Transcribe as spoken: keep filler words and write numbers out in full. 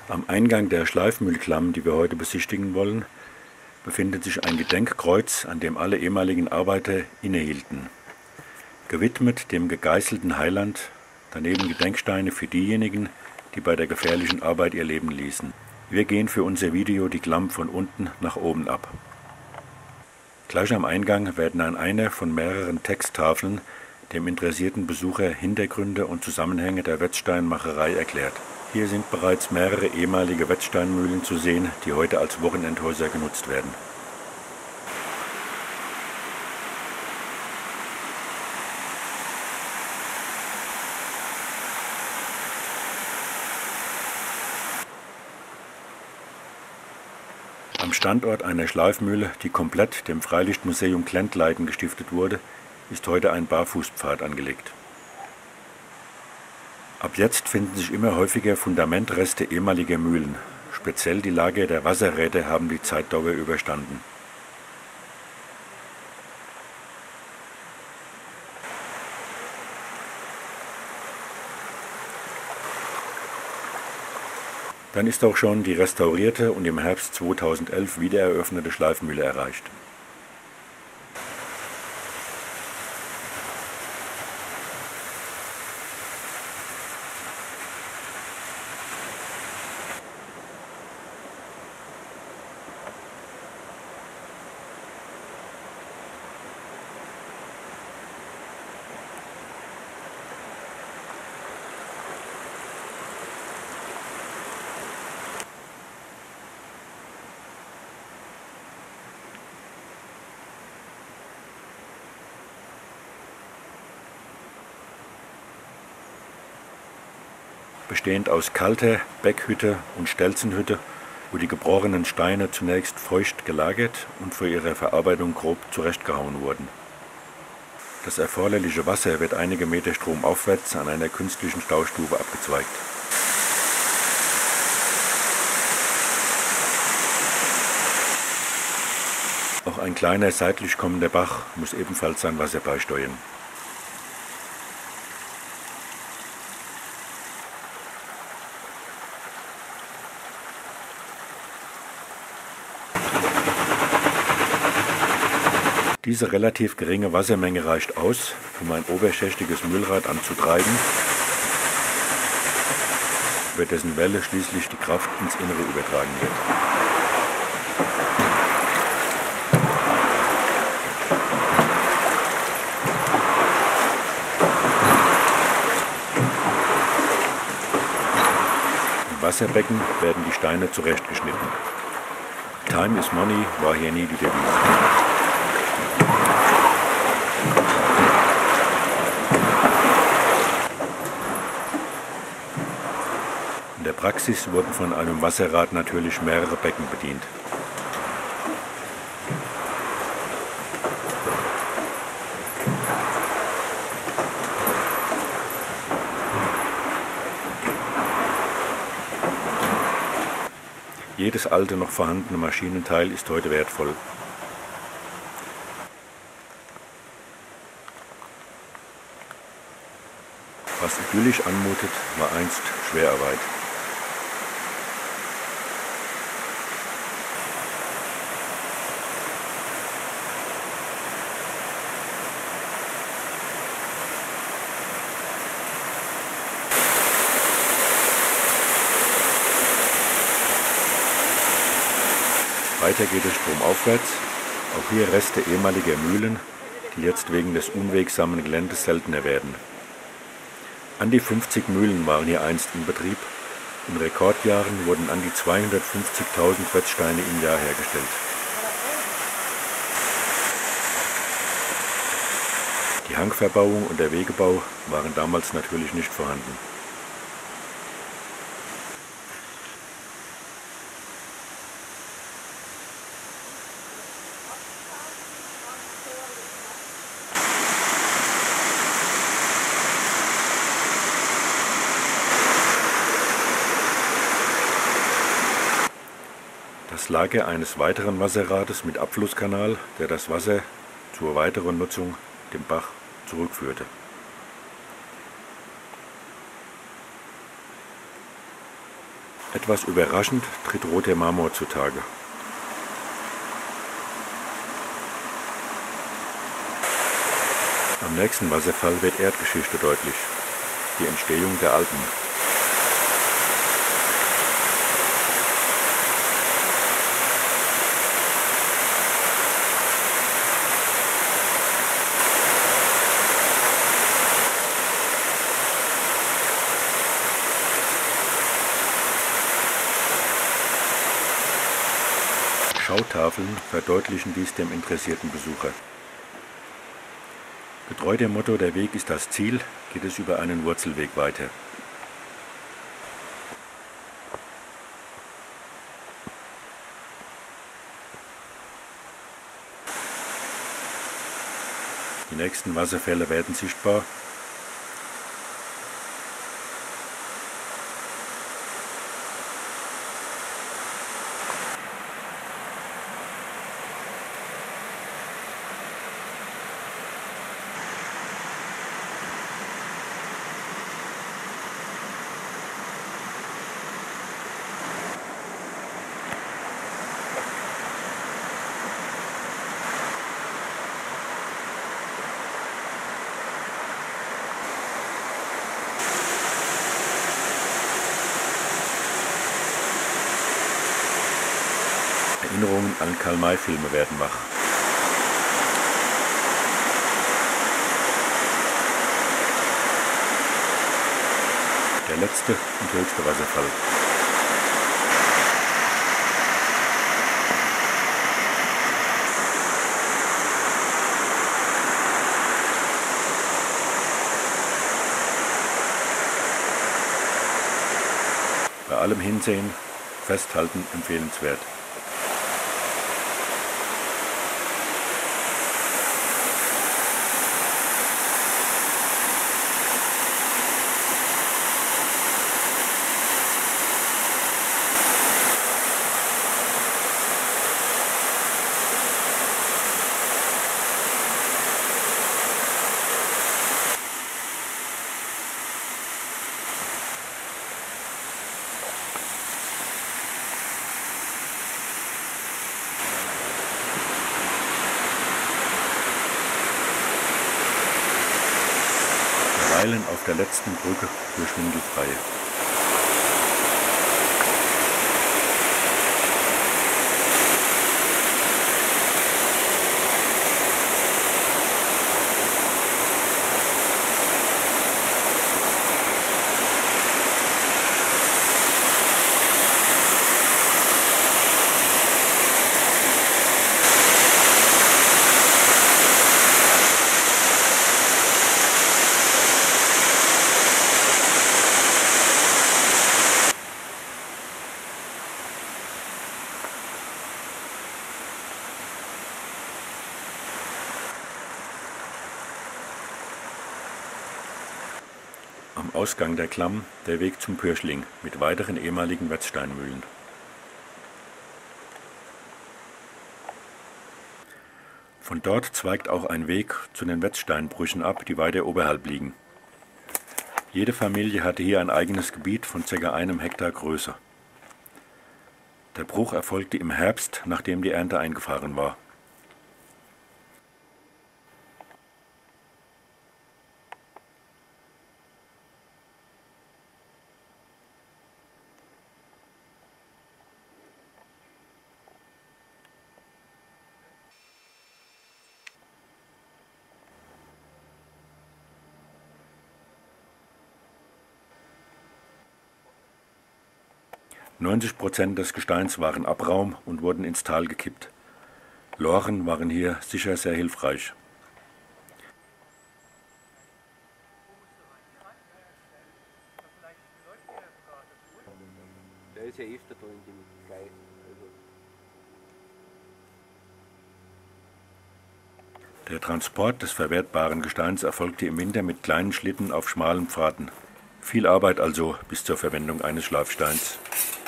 Am Eingang der Schleifmühlklamm, die wir heute besichtigen wollen, befindet sich ein Gedenkkreuz, an dem alle ehemaligen Arbeiter innehielten. Gewidmet dem gegeißelten Heiland, daneben Gedenksteine für diejenigen, die bei der gefährlichen Arbeit ihr Leben ließen. Wir gehen für unser Video die Klamm von unten nach oben ab. Gleich am Eingang werden an einer von mehreren Texttafeln dem interessierten Besucher Hintergründe und Zusammenhänge der Wetzsteinmacherei erklärt. Hier sind bereits mehrere ehemalige Wetzsteinmühlen zu sehen, die heute als Wochenendhäuser genutzt werden. Am Standort einer Schleifmühle, die komplett dem Freilichtmuseum Glendleiten gestiftet wurde, ist heute ein Barfußpfad angelegt. Ab jetzt finden sich immer häufiger Fundamentreste ehemaliger Mühlen. Speziell die Lager der Wasserräder haben die Zeitdauer überstanden. Dann ist auch schon die restaurierte und im Herbst zweitausendelf wiedereröffnete Schleifmühle erreicht. Bestehend aus kalter Beckhütte und Stelzenhütte, wo die gebrochenen Steine zunächst feucht gelagert und vor ihrer Verarbeitung grob zurechtgehauen wurden. Das erforderliche Wasser wird einige Meter stromaufwärts an einer künstlichen Staustube abgezweigt. Auch ein kleiner seitlich kommender Bach muss ebenfalls sein Wasser beisteuern. Diese relativ geringe Wassermenge reicht aus, um ein oberschächtiges Mühlrad anzutreiben, über dessen Welle schließlich die Kraft ins Innere übertragen wird. Im Wasserbecken werden die Steine zurechtgeschnitten. Time is money war hier nie die Devise. In der Praxis wurden von einem Wasserrad natürlich mehrere Becken bedient. Jedes alte noch vorhandene Maschinenteil ist heute wertvoll. Was idyllisch anmutet, war einst Schwerarbeit. Weiter geht es stromaufwärts, auch hier Reste ehemaliger Mühlen, die jetzt wegen des unwegsamen Geländes seltener werden. An die fünfzig Mühlen waren hier einst in Betrieb. In Rekordjahren wurden an die zweihundertfünfzigtausend Wetzsteine im Jahr hergestellt. Die Hangverbauung und der Wegebau waren damals natürlich nicht vorhanden. Das Lager eines weiteren Wasserrades mit Abflusskanal, der das Wasser zur weiteren Nutzung dem Bach zurückführte. Etwas überraschend tritt roter Marmor zutage. Am nächsten Wasserfall wird Erdgeschichte deutlich, die Entstehung der Alpen. Schautafeln verdeutlichen dies dem interessierten Besucher. Getreu dem Motto „Der Weg ist das Ziel“ geht es über einen Wurzelweg weiter. Die nächsten Wasserfälle werden sichtbar. Erinnerungen an Karl-May-Filme werden wach. Der letzte und höchste Wasserfall. Bei allem Hinsehen, Festhalten empfehlenswert. Verweilen auf der letzten Brücke für Schwindelfreie. Am Ausgang der Klamm der Weg zum Pürschling mit weiteren ehemaligen Wetzsteinmühlen. Von dort zweigt auch ein Weg zu den Wetzsteinbrüchen ab, die weiter oberhalb liegen. Jede Familie hatte hier ein eigenes Gebiet von ca. einem Hektar Größe. Der Bruch erfolgte im Herbst, nachdem die Ernte eingefahren war. neunzig Prozent des Gesteins waren Abraum und wurden ins Tal gekippt. Loren waren hier sicher sehr hilfreich. Der ist ja öfter da in dem Blei. Der Transport des verwertbaren Gesteins erfolgte im Winter mit kleinen Schlitten auf schmalen Pfaden. Viel Arbeit also bis zur Verwendung eines Schleifsteins.